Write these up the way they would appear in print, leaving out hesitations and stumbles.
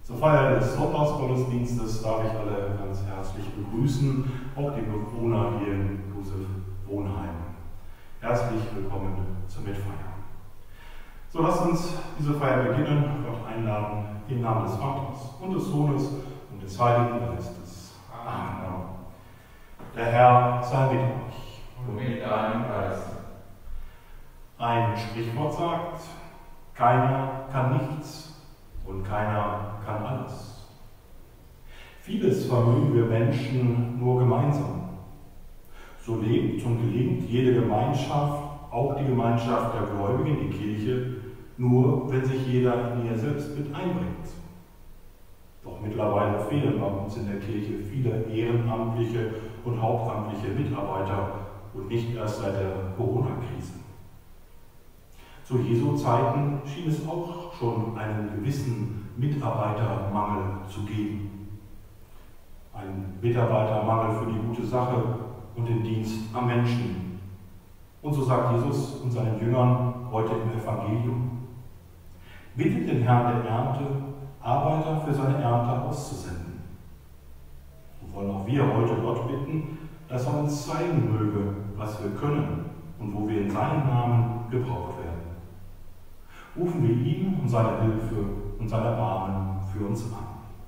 Zur Feier des Sonntagsgottesdienstes darf ich alle ganz herzlich begrüßen, auch die Bewohner hier im Josef Wohnheim. Herzlich willkommen zur Mitfeier. So lasst uns diese Feier beginnen, Gott einladen, im Namen des Vaters und des Sohnes und des Heiligen Geistes. Amen. Der Herr sei mit euch. Und mit deinem Geist. Ein Sprichwort sagt, keiner kann nichts und keiner kann alles. Vieles vermögen wir Menschen nur gemeinsam. So lebt und gelingt jede Gemeinschaft, auch die Gemeinschaft der Gläubigen, die Kirche, nur wenn sich jeder in ihr selbst mit einbringt. Doch mittlerweile fehlen bei uns in der Kirche viele ehrenamtliche und hauptamtliche Mitarbeiter und nicht erst seit der Corona-Krise. Zu Jesu Zeiten schien es auch schon einen gewissen Mitarbeitermangel zu geben. Ein Mitarbeitermangel für die gute Sache und den Dienst am Menschen. Und so sagt Jesus und seinen Jüngern heute im Evangelium: Bittet den Herrn der Ernte, Arbeiter für seine Ernte auszusenden. So wollen auch wir heute Gott bitten, dass er uns zeigen möge, was wir können und wo wir in seinem Namen gebraucht werden. Rufen wir ihn um seine Hilfe und sein Erbarmen für uns an.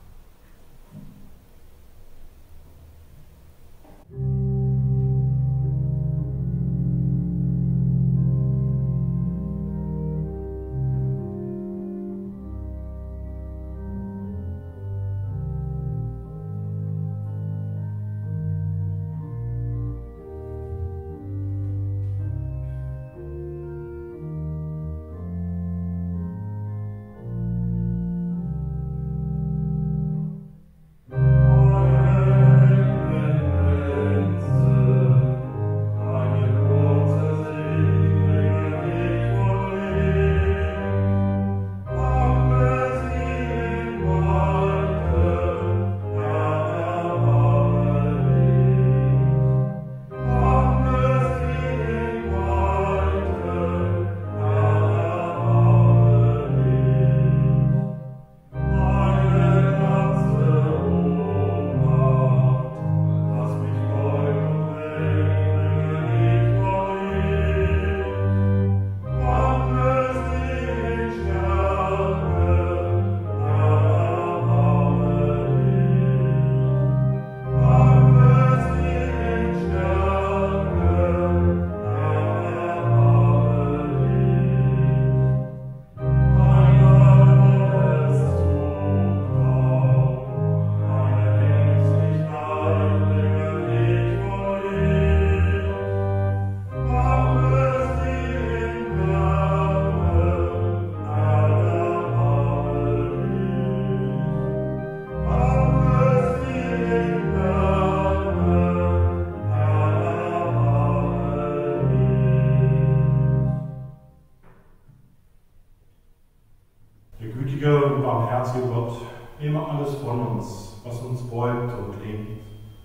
Barmherziger Gott, nehme alles von uns, was uns beugt und lähmt.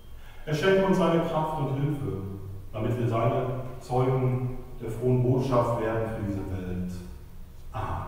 Er schenke uns seine Kraft und Hilfe, damit wir seine Zeugen der frohen Botschaft werden für diese Welt. Amen.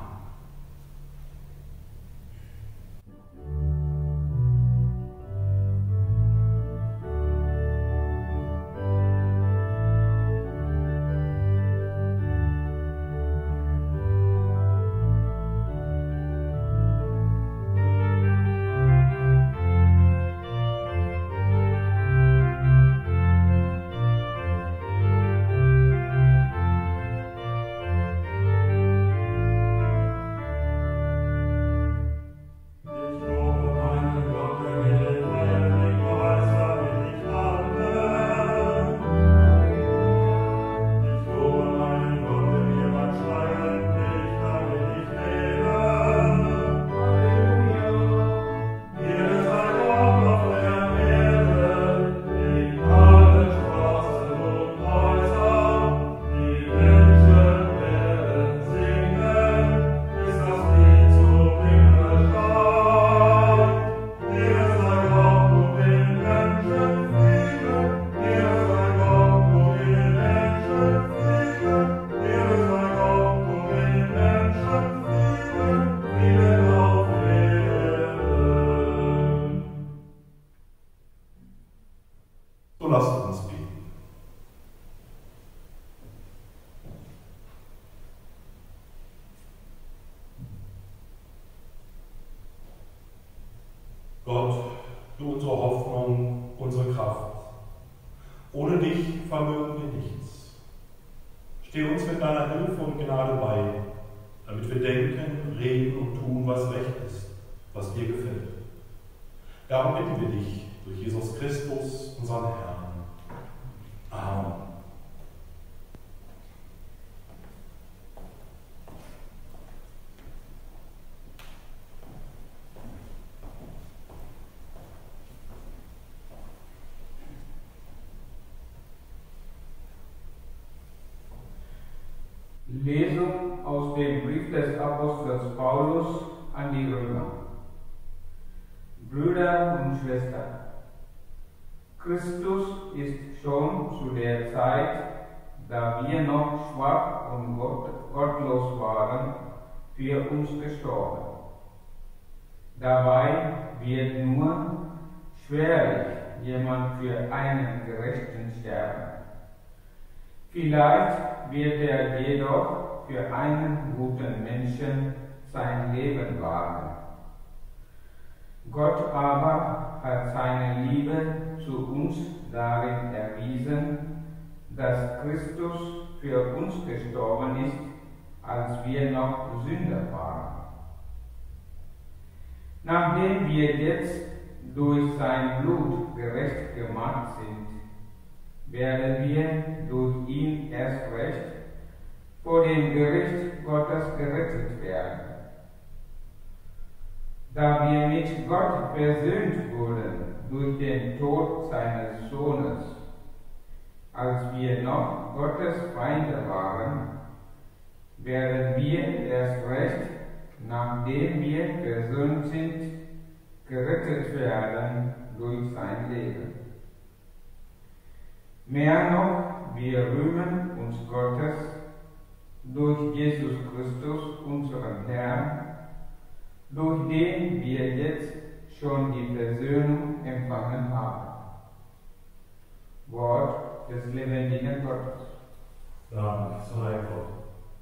Gott, du unsere Hoffnung, unsere Kraft. Ohne dich vermögen wir nichts. Steh uns mit deiner Hilfe und Gnade bei, damit wir denken, reden und tun, was recht ist, was dir gefällt. Darum bitten wir dich durch Jesus Christus, unseren Herrn. Amen. Lesung aus dem Brief des Apostels Paulus an die Römer. Brüder und Schwestern, Christus ist schon zu der Zeit, da wir noch schwach und gottlos waren, für uns gestorben. Dabei wird nur schwerlich jemand für einen Gerechten sterben. Vielleicht wird er jedoch für einen guten Menschen sein Leben wagen. Gott aber hat seine Liebe zu uns darin erwiesen, dass Christus für uns gestorben ist, als wir noch Sünder waren. Nachdem wir jetzt durch sein Blut gerecht gemacht sind, werden wir durch ihn erst recht vor dem Gericht Gottes gerettet werden. Da wir mit Gott versöhnt wurden durch den Tod seines Sohnes, als wir noch Gottes Feinde waren, werden wir erst recht, nachdem wir versöhnt sind, gerettet werden durch sein Leben. Mehr noch, wir rühmen uns Gottes durch Jesus Christus, unseren Herrn, durch den wir jetzt schon die Versöhnung empfangen haben. Wort des lebendigen Gottes. Dank sei Gott.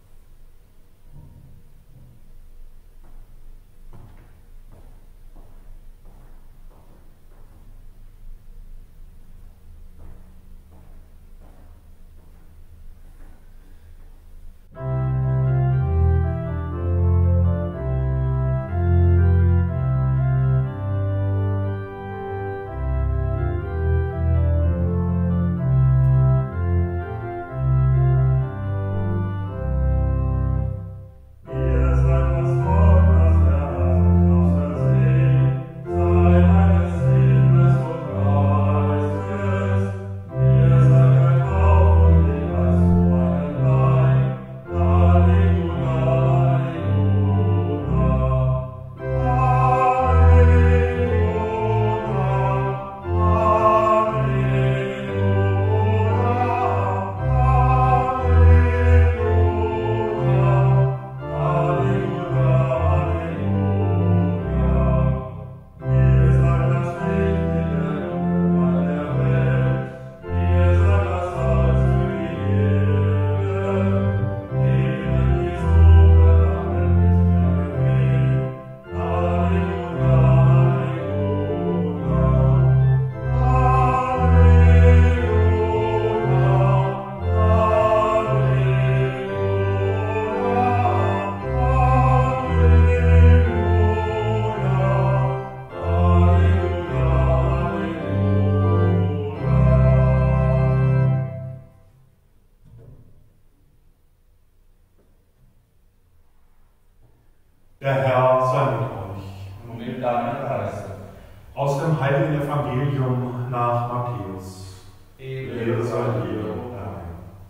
Der Herr sei mit euch. Und mit deinem Geiste. Aus dem Heiligen Evangelium nach Matthäus. Ehre sei dir, o Herr.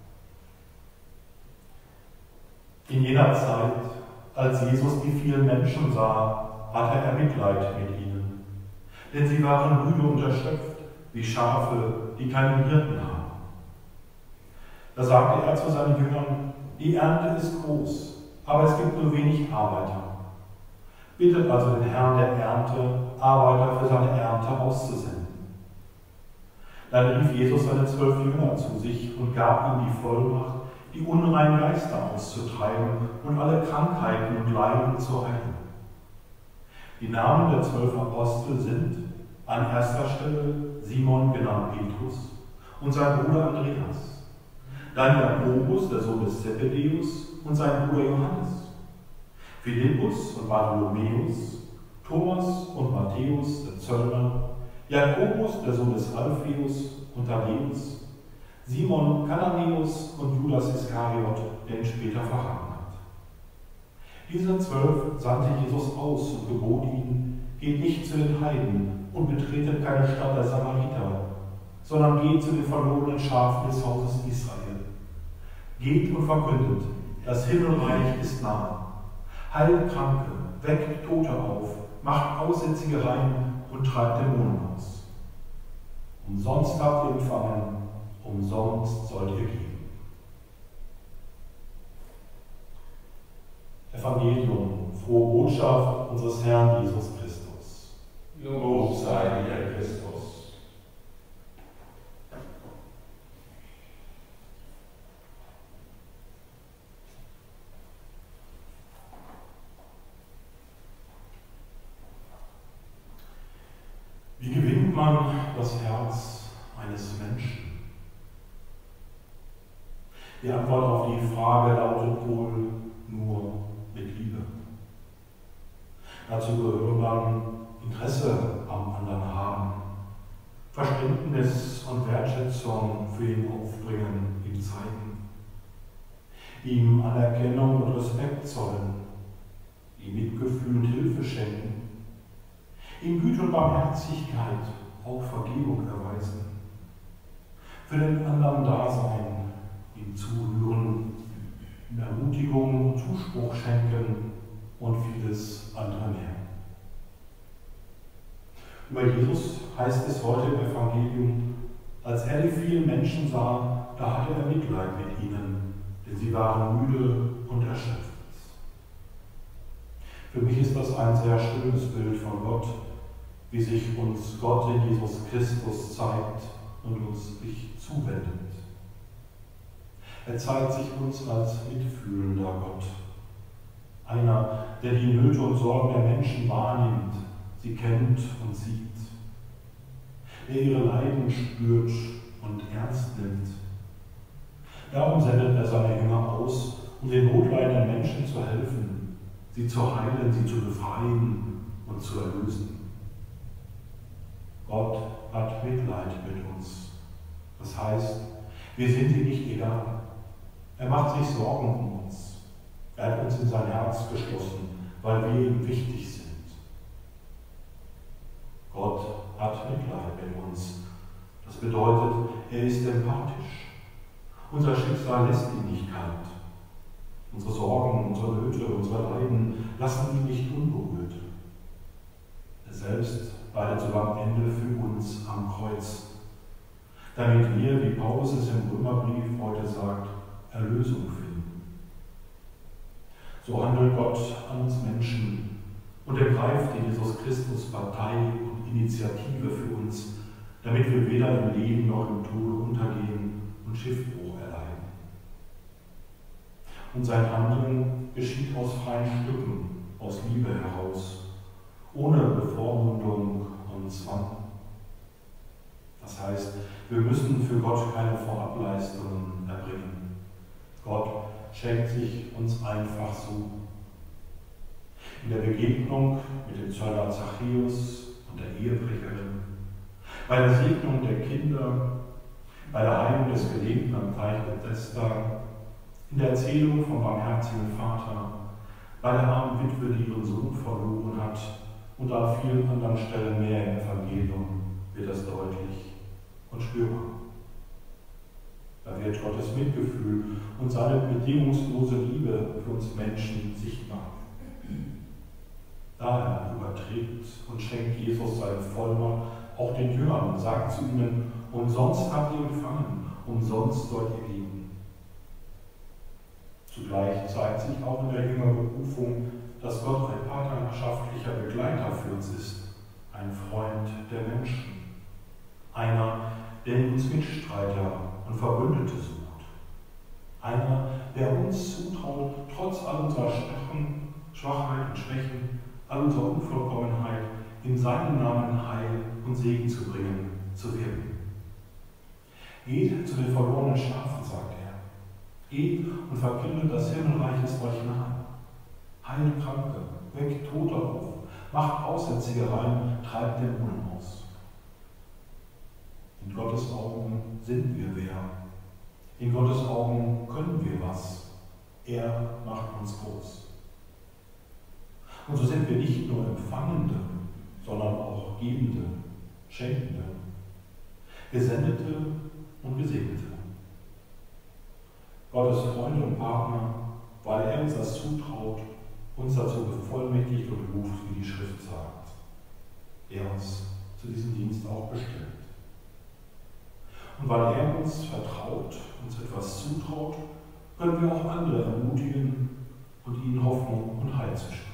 In jener Zeit, als Jesus die vielen Menschen sah, hatte er Mitleid mit ihnen. Denn sie waren müde und erschöpft, wie Schafe, die keinen Hirten haben. Da sagte er zu seinen Jüngern: Die Ernte ist groß, aber es gibt nur wenig Arbeiter. Bittet also den Herrn der Ernte, Arbeiter für seine Ernte auszusenden. Dann rief Jesus seine 12 Jünger zu sich und gab ihnen die Vollmacht, die unreinen Geister auszutreiben und alle Krankheiten und Leiden zu heilen. Die Namen der 12 Apostel sind an erster Stelle Simon, genannt Petrus, und sein Bruder Andreas, dann Jakobus, der Sohn des Zebedeus, und sein Bruder Johannes, Philippus und Bartholomäus, Thomas und Matthäus, der Zöllner, Jakobus, der Sohn des Alpheus und Thaddäus, Simon Kananäus und Judas Iskariot, der ihn später verraten hat. Diese 12 sandte Jesus aus und gebot ihnen: Geht nicht zu den Heiden und betretet keine Stadt der Samariter, sondern geht zu den verlorenen Schafen des Hauses Israel. Geht und verkündet: Das Himmelreich ist nahe. Heilt Kranke, weckt Tote auf, macht Aussätzige rein und treibt Dämonen aus. Umsonst habt ihr empfangen, umsonst sollt ihr geben. Evangelium, frohe Botschaft unseres Herrn Jesus Christus. Lob sei dir, Christus. Wie gewinnt man das Herz eines Menschen? Die Antwort auf die Frage lautet wohl nur mit Liebe. Dazu gehört dann Interesse am anderen haben, Verständnis und Wertschätzung für ihn aufbringen, ihm zeigen, ihm Anerkennung und Respekt zollen, ihm Mitgefühl und Hilfe schenken, ihm Güte und Barmherzigkeit, auch Vergebung erweisen, für den anderen da sein, ihm zuhören, ihm Ermutigung und Zuspruch schenken und vieles andere mehr. Über Jesus heißt es heute im Evangelium: Als er die vielen Menschen sah, da hatte er Mitleid mit ihnen, denn sie waren müde und erschöpft. Für mich ist das ein sehr schönes Bild von Gott, wie sich uns Gott in Jesus Christus zeigt und uns sich zuwendet. Er zeigt sich uns als mitfühlender Gott, einer, der die Nöte und Sorgen der Menschen wahrnimmt, sie kennt und sieht, der ihre Leiden spürt und ernst nimmt. Darum sendet er seine Jünger aus, um den notleidenden Menschen zu helfen, sie zu heilen, sie zu befreien und zu erlösen. Gott hat Mitleid mit uns. Das heißt, wir sind ihm nicht egal. Er macht sich Sorgen um uns. Er hat uns in sein Herz geschlossen, weil wir ihm wichtig sind. Gott hat Mitleid mit uns. Das bedeutet, er ist empathisch. Unser Schicksal lässt ihn nicht kalt. Unsere Sorgen, unsere Nöte, unsere Leiden lassen ihn nicht unberührt. Er selbst leidet sogar am Ende für uns am Kreuz, damit wir, wie Paulus es im Römerbrief heute sagt, Erlösung finden. So handelt Gott an uns Menschen und ergreift in Jesus Christus Partei und Initiative für uns, damit wir weder im Leben noch im Tode untergehen und Schiffbruch erleiden. Und sein Handeln geschieht aus freien Stücken, aus Liebe heraus, ohne Bevormundung und Zwang. Das heißt, wir müssen für Gott keine Vorableistungen erbringen. Gott schenkt sich uns einfach so. In der Begegnung mit dem Zöllner Zachäus und der Ehebrecherin, bei der Segnung der Kinder, bei der Heilung des Gelähmten am Teich Bethesda, in der Erzählung vom barmherzigen Vater, bei der armen Witwe, die ihren Sohn verloren hat, und an vielen anderen Stellen mehr im Evangelium wird das deutlich und spürbar. Da wird Gottes Mitgefühl und seine bedingungslose Liebe für uns Menschen sichtbar. Daher überträgt und schenkt Jesus seine Vollmacht auch den Jüngern und sagt zu ihnen: Umsonst habt ihr empfangen, umsonst sollt ihr geben. Zugleich zeigt sich auch in der Jüngerberufung, dass Gott ein partnerschaftlicher Begleiter für uns ist, ein Freund der Menschen, einer, der in uns Mitstreiter und Verbündete sucht, einer, der uns zutraut, trotz all unserer Schwachheit und Schwächen all unserer Unvollkommenheit in seinem Namen Heil und Segen zu bringen, zu wirken. Geht zu den verlorenen Schafen, sagt er. Geht und verkündet, das Himmelreich ist euch nahe. Heilt Kranke, weckt Tote auf, macht Aussätzige rein, treibt Dämonen aus. In Gottes Augen sind wir wer. In Gottes Augen können wir was. Er macht uns groß. Und so sind wir nicht nur Empfangende, sondern auch Gebende, Schenkende, Gesendete und Gesegnete. Gottes Freunde und Partner, weil er uns das zutraut, uns dazu bevollmächtigt und ruft, wie die Schrift sagt. Er uns zu diesem Dienst auch bestellt. Und weil er uns vertraut, uns etwas zutraut, können wir auch andere ermutigen und ihnen Hoffnung und Heil zu sprechen.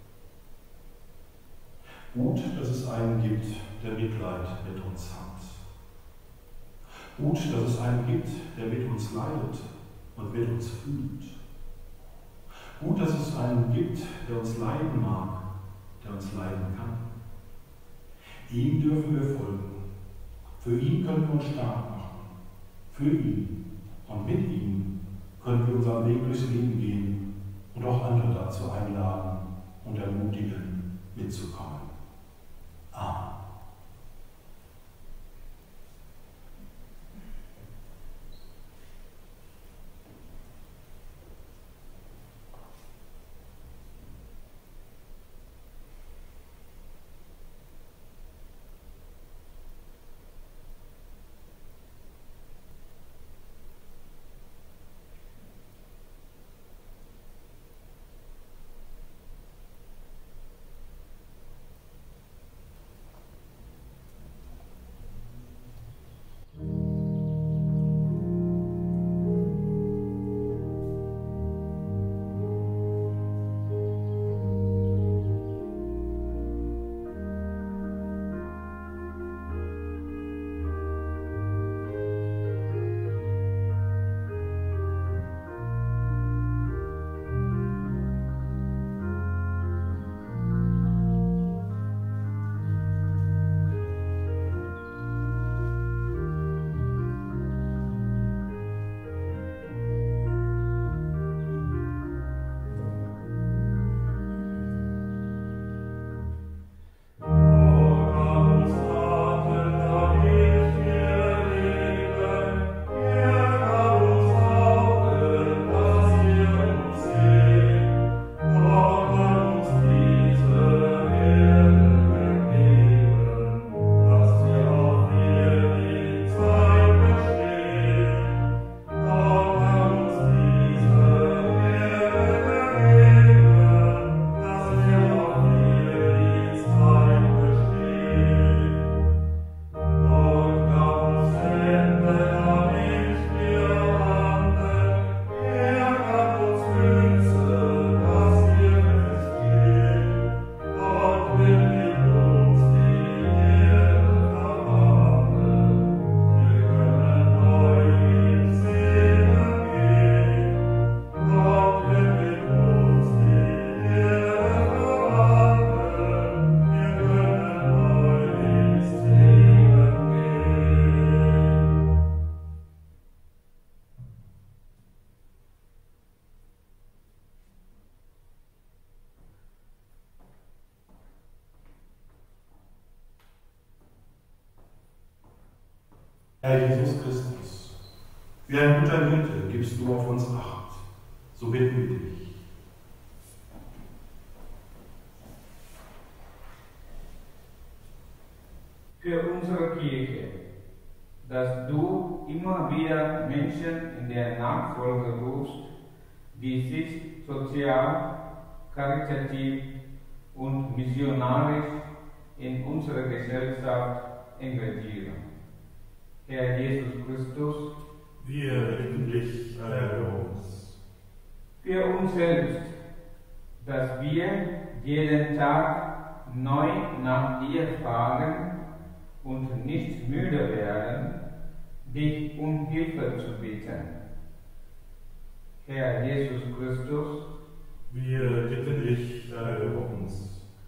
Gut, dass es einen gibt, der Mitleid mit uns hat. Gut, dass es einen gibt, der mit uns leidet und mit uns fühlt. Gut, dass es einen gibt, der uns leiden mag, der uns leiden kann. Ihm dürfen wir folgen. Für ihn können wir uns stark machen. Für ihn und mit ihm können wir unseren Weg durchs Leben gehen und auch andere dazu einladen und ermutigen, mitzukommen. Amen. Herr Jesus Christus, wie ein guter Hirte gibst du auf uns Acht, so bitten wir dich. Für unsere Kirche, dass du immer wieder Menschen in der Nachfolge rufst, die sich sozial, karitativ und missionarisch in unsere Gesellschaft engagieren. Herr Jesus Christus, wir bitten dich, erhöre uns. Für uns selbst, dass wir jeden Tag neu nach dir fragen und nicht müde werden, dich um Hilfe zu bitten. Herr Jesus Christus, wir bitten dich, erhöre uns.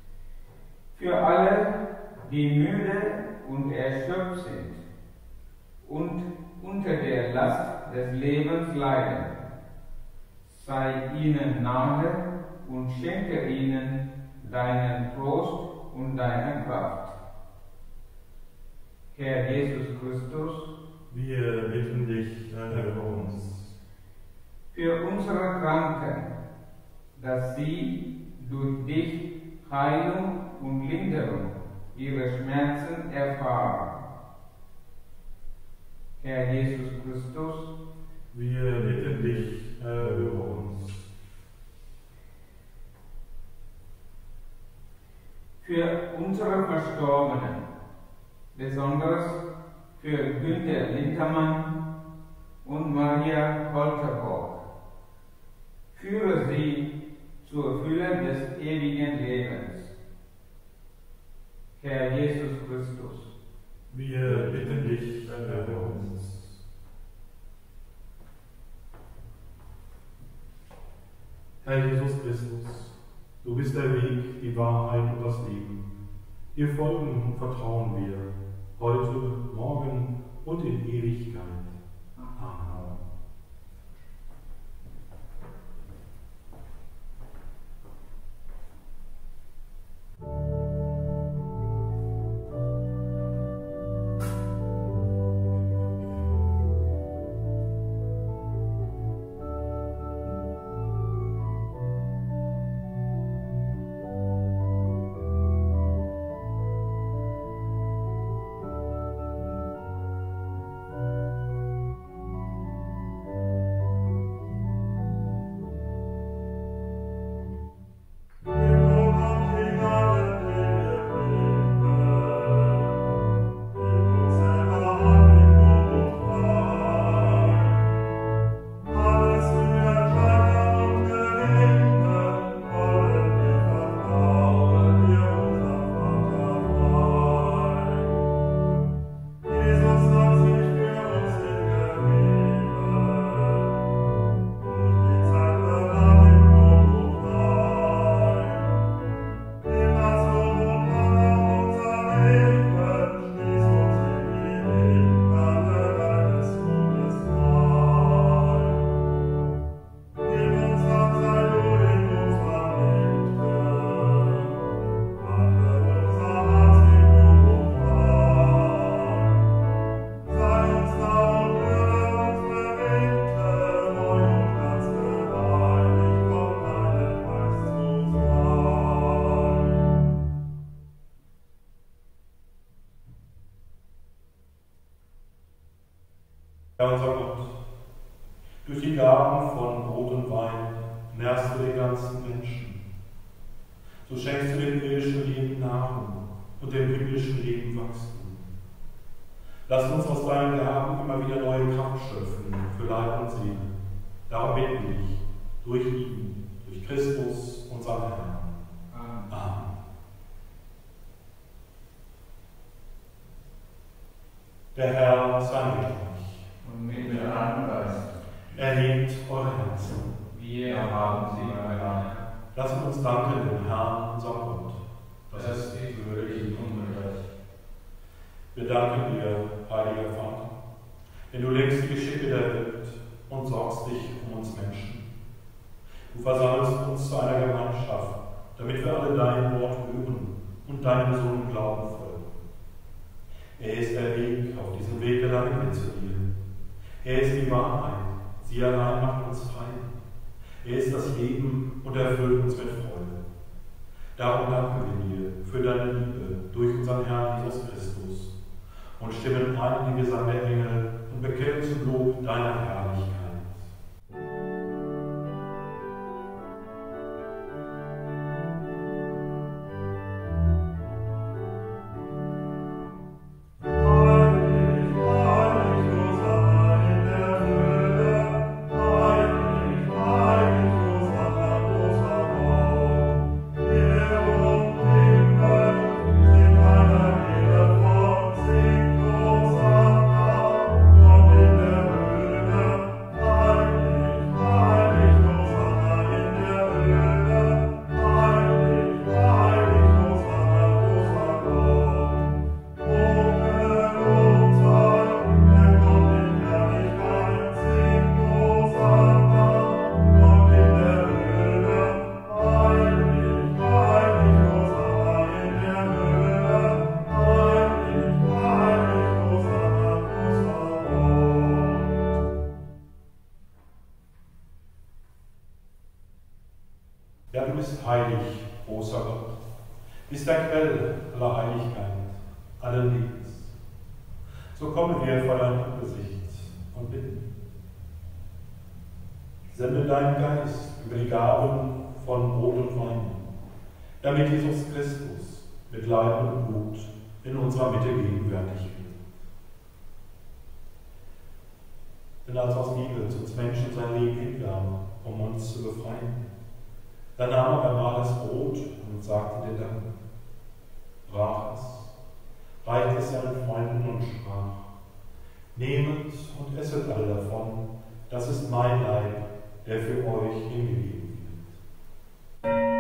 die müde und erschöpft sind und unter der Last des Lebens leiden. Sei ihnen nahe und schenke ihnen deinen Trost und deine Kraft. Herr Jesus Christus, wir bitten dich, erhöre uns. Für unsere Kranken, dass sie durch dich Heilung und Linderung ihrer Schmerzen erfahren. Herr Jesus Christus, wir bitten dich, erhöre uns. Für unsere Verstorbenen, besonders für Günter Lintermann und Maria Holterborg, führe sie zur Fülle des ewigen Lebens. Herr Jesus Christus, wir bitten dich, erhöre uns. Herr Jesus Christus, du bist der Weg, die Wahrheit und das Leben. Dir folgen und vertrauen wir, heute, morgen und in Ewigkeit. Amen. Herr unser Gott, durch die Gaben von Brot und Wein nährst du den ganzen Menschen. So schenkst du dem irdischen Leben Nahrung und dem himmlischen Leben Wachstum. Lass uns aus deinen Gaben immer wieder neue Kraft schöpfen für Leib und Seele. Darum bitten wir dich, durch ihn, durch Christus, unseren Herrn. Amen. Der Herr sei mit euch. Und mit deinem Geist. Erhebt eure Herzen. Wir haben sie beieinander. Lasst uns danken dem Herrn, unserem Gott. Das ist würdig und gerecht. Wir danken dir, heiliger Vater, denn du lenkst die Geschicke der Welt und sorgst dich um uns Menschen. Du versammelst uns zu einer Gemeinschaft, damit wir alle dein Wort hören und deinem Sohn Glauben folgen. Er ist der Weg, auf diesem Weg gelangen wir zu dir. Er ist die Wahrheit, sie allein macht uns frei. Er ist das Leben und erfüllt uns mit Freude. Darum danken wir dir für deine Liebe durch unseren Herrn Jesus Christus und stimmen ein in den Gesang der Engel und bekennen zum Lob deiner Herrlichkeit. Amen. der Quell aller Heiligkeit, allen Lebens. So kommen wir vor dein Angesicht und bitten. Sende deinen Geist über die Gaben von Brot und Wein, damit Jesus Christus mit Leib und Blut in unserer Mitte gegenwärtig wird. Denn als aus Liebe zu uns Menschen sein Leben hingab, um uns zu befreien, da nahm er einmal das Brot und sagte dir Dank, brach es, reichte es seinen Freunden und sprach: Nehmet und esset alle davon, das ist mein Leib, der für euch hingegeben wird.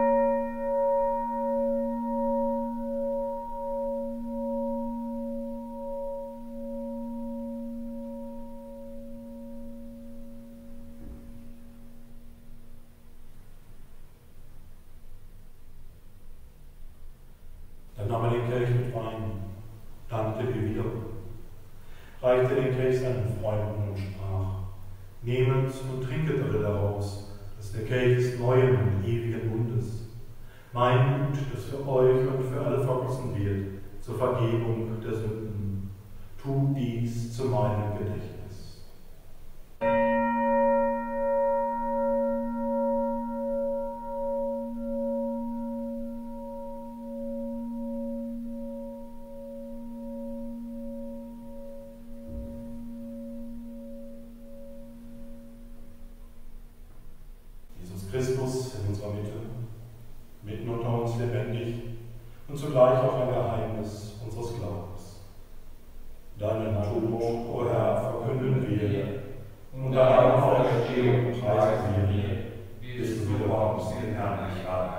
Dann nahm er den Kelch mit Wein, dankte dir wieder, reichte den Kelch seinen Freunden und sprach: Nehmet und trinket alle daraus, dass der Kelch ist neuen und ewigen Bundes, mein Blut, das für euch und für alle vergossen wird, zur Vergebung der Sünden. Tut dies zu meinem Gedächtnis. Christus in unserer Mitte, mitten unter uns lebendig und zugleich auch ein Geheimnis unseres Glaubens. Deinen Tod, o Herr, verkünden wir, und deine Auferstehung preisen wir, bis du wiederkommst in Herrlichkeit.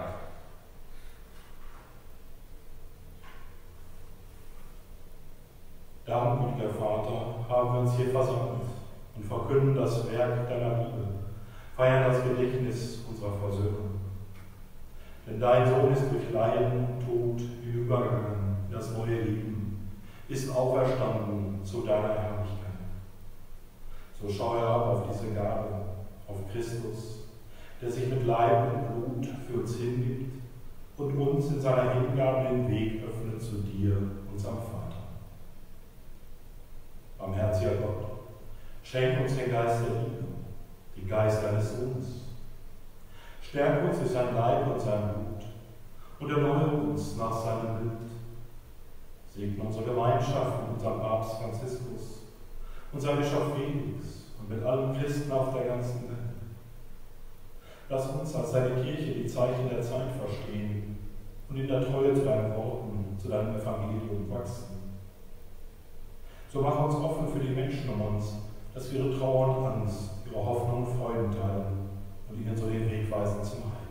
Darum, gütiger Vater, haben wir uns hier versammelt und verkünden das Werk deiner Liebe, feiern das Gedächtnis unserer Versöhnung. Denn dein Sohn ist durch Leiden und Tod hinübergegangen in das neue Leben, ist auferstanden zu deiner Herrlichkeit. So schau herab auf diese Gabe, auf Christus, der sich mit Leib und Blut für uns hingibt und uns in seiner Hingabe den Weg öffnet zu dir, unserem Vater. Barmherziger Gott, schenk uns den Geist der Liebe, den Geist deines Sohnes. Stärke uns durch sein Leib und sein Blut und erneuere uns nach seinem Bild. Segne unsere Gemeinschaft mit unserem Papst Franziskus, unserem Bischof Felix und mit allen Christen auf der ganzen Welt. Lass uns als deine Kirche die Zeichen der Zeit verstehen und in der Treue zu deinen Worten, zu deinem Evangelium wachsen. So mach uns offen für die Menschen um uns, dass wir ihre Trauer und Angst, ihre Hoffnung und Freuden teilen und ihnen so den Weg weisen zum Heil.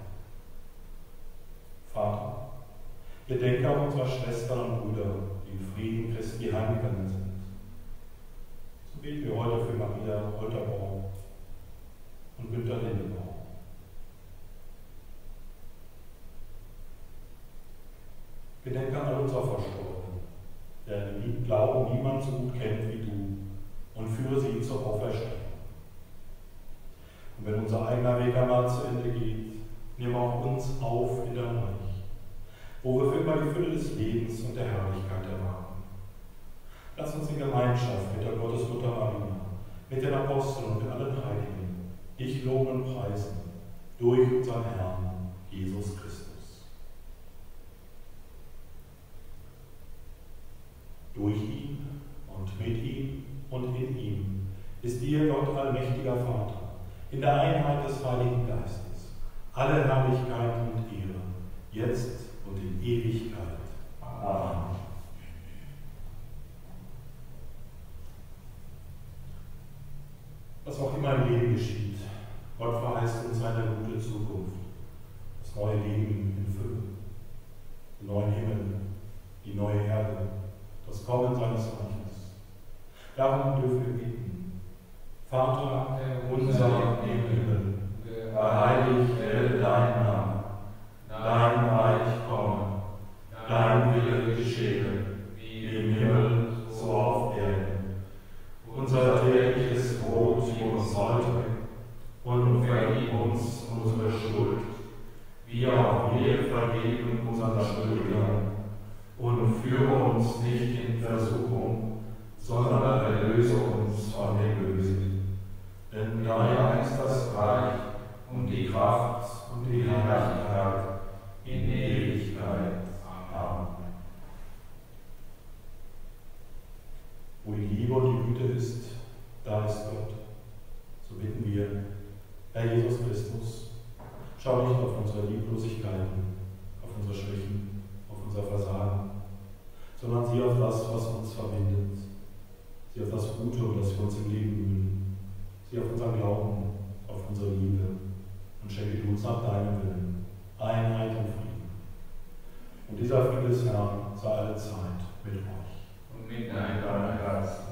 Vater, gedenke auch unserer Schwestern und Brüder, die in Frieden Christi heimgegangen sind. So beten wir heute für Maria Holterbaum und Günter Lindebaum. Gedenke an all unserer Verstorbenen, deren Glauben niemand so gut kennt wie du, und führe sie zur Auferstehung. Und wenn unser eigener Weg einmal zu Ende geht, nimm auch uns auf in dein Reich, wo wir für immer die Fülle des Lebens und der Herrlichkeit erwarten. Lass uns in Gemeinschaft mit der Gottesmutter Maria, mit den Aposteln und mit allen Heiligen dich loben und preisen, durch unseren Herrn Jesus Christus. Durch ihn und mit ihm und in ihm ist dir, Gott allmächtiger Vater, in der Einheit des Heiligen Geistes, alle Herrlichkeit und Ehre, jetzt und in Ewigkeit. Amen. Was auch immer im Leben geschieht, Gott verheißt uns eine gute Zukunft, das neue Leben in Fülle, den neuen Himmel, die neue Erde, das Kommen seines Reiches. Darum dürfen wir beten: Vater unser im Himmel, geheiligt werde dein Name, dein Reich komme, dein Wille geschehe, wie im Himmel, so auf Erden. Unser tägliches Brot gib uns heute und vergib uns unsere Schuld, wie auch wir vergeben unseren Schuldigern. und führe uns nicht in Versuchung, sondern erlöse uns von dem Bösen. Denn dein ist das Reich und die Kraft und die Herrlichkeit in Ewigkeit. Amen. Wo die Liebe und die Güte ist, da ist Gott. So bitten wir, Herr Jesus Christus, schau nicht auf unsere Lieblosigkeiten, auf unsere Schwächen, auf unser Versagen, sondern sieh auf das, was uns verbindet. Sieh auf das Gute, um das wir uns im Leben bemühen. Sieh auf unseren Glauben, auf unsere Liebe und schenke du uns nach deinem Willen Einheit und Frieden. Und dieser Friede des Herrn sei alle Zeit mit euch. Und mit deinem Geist.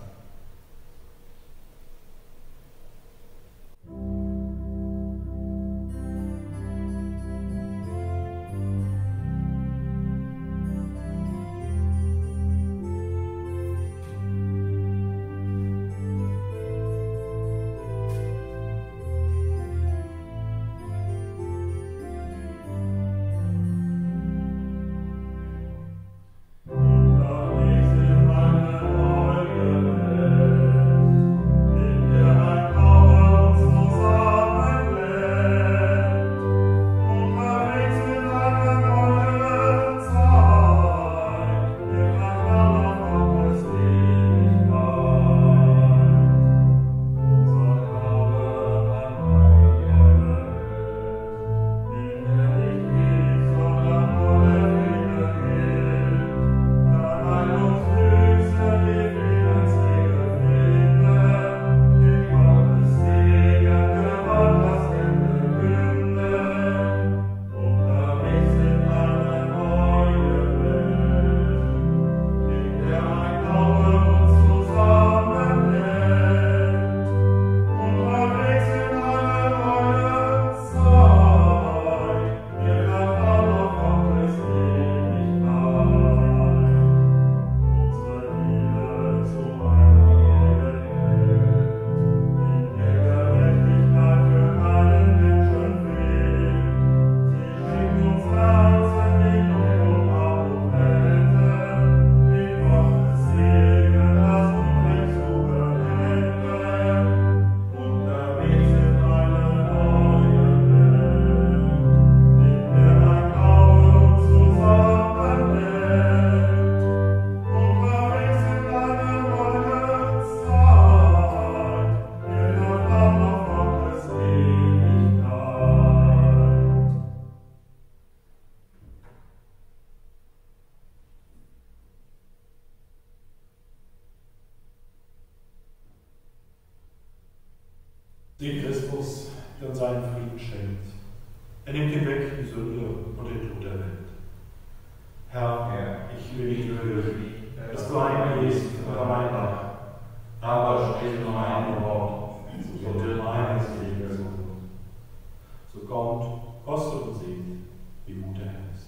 Den Christus, der uns seinen Frieden schenkt. Er nimmt hinweg die Sünde und den Tod der Welt. Herr, ich will nicht würdig, dass du eingehst über mein Dach, aber sprich nur ein Wort, so wird meine Seele gesund. So kommt, kostet und seht, wie gut der Herr ist.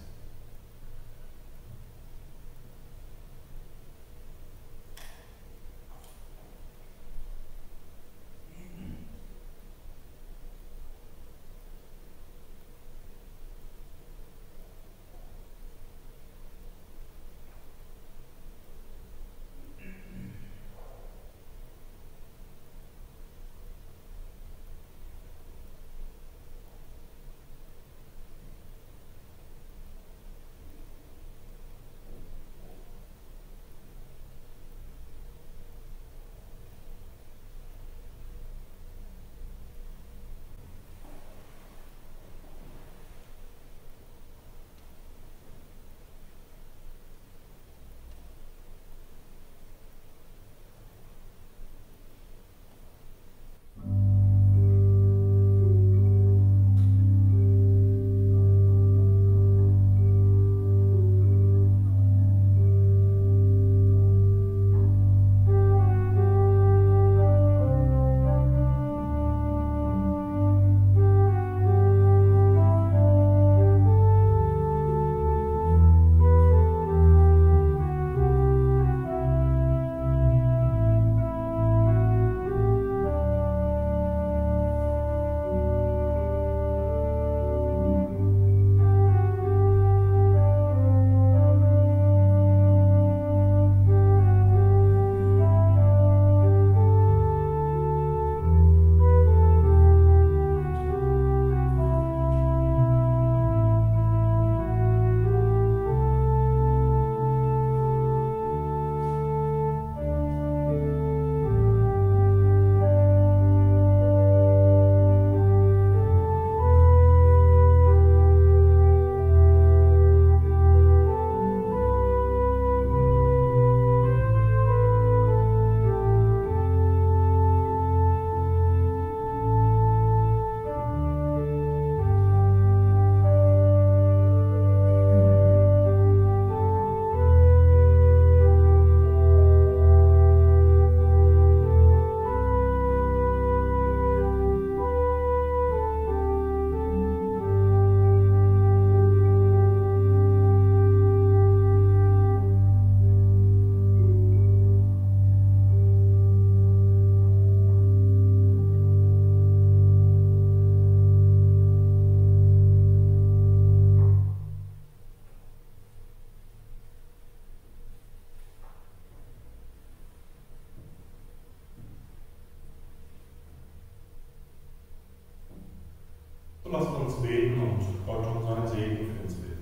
uns beten und Gott um seinen Segen für uns bitten.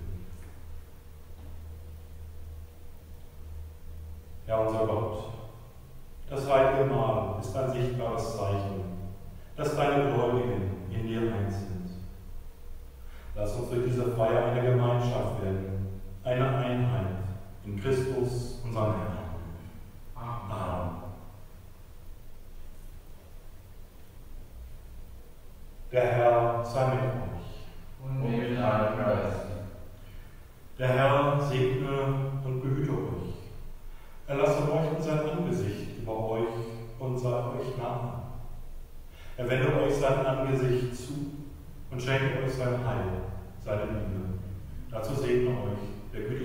Herr unser Gott, das heilige Mahl ist ein sichtbares Zeichen, dass deine Gläubigen in dir eins sind. Lass uns durch diese Feier eine Gemeinschaft werden, eine Einheit in Christus, unserem Herrn. Amen. Der Herr sei mit euch. Und mit deinem Geist. Der Herr segne und behüte euch. Er lasse leuchten sein Angesicht über euch und sei euch nahe. Er wende euch sein Angesicht zu und schenke euch sein Heil, seine Liebe. Dazu segne euch der gütige